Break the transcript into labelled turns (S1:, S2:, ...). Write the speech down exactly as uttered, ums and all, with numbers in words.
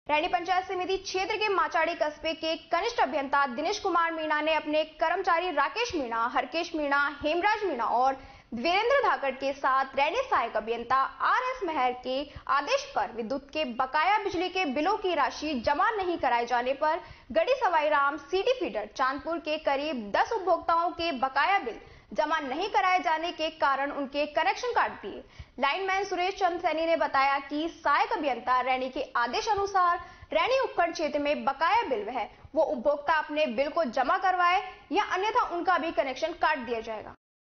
S1: रैनी पंचायत समिति क्षेत्र के माचाड़ी कस्बे के कनिष्ठ अभियंता दिनेश कुमार मीणा ने अपने कर्मचारी राकेश मीणा, हरकेश मीणा, हेमराज मीणा और वीरेंद्र धाकड़ के साथ रैनी सहायक अभियंता आर एस मेहर के आदेश पर विद्युत के बकाया बिजली के बिलों की राशि जमा नहीं कराए जाने पर गढ़ी सवाई राम सिटी फीडर चांदपुर के करीब दस उपभोक्ताओं के बकाया बिल जमा नहीं कराए जाने के कारण उनके कनेक्शन काट दिए। लाइनमैन सुरेश चंद्र सैनी ने बताया कि सहायक अभियंता रैनी के आदेश अनुसार रैनी उपखंड क्षेत्र में बकाया बिल है वो उपभोक्ता अपने बिल को जमा करवाए या अन्यथा उनका भी कनेक्शन काट दिया जाएगा।